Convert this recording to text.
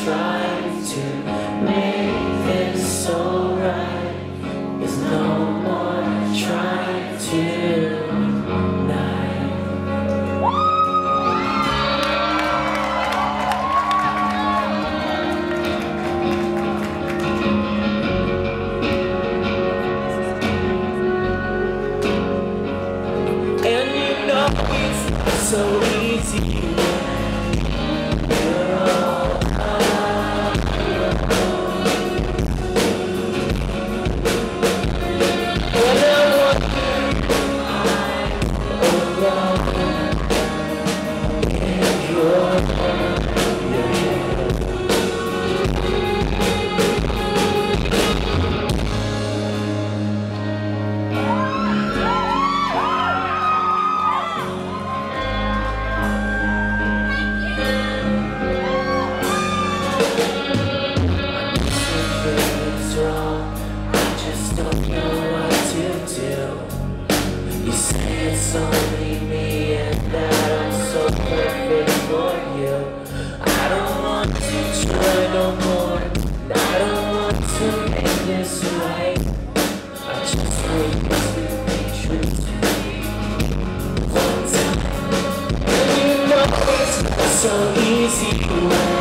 try to make this alright. There's no more trying to deny. And you know it's not so easy. It's only me and that I'm so perfect for you. I don't want to try no more. I don't want to make this right. I just want you to be true to me one time. And you know it's not so easy when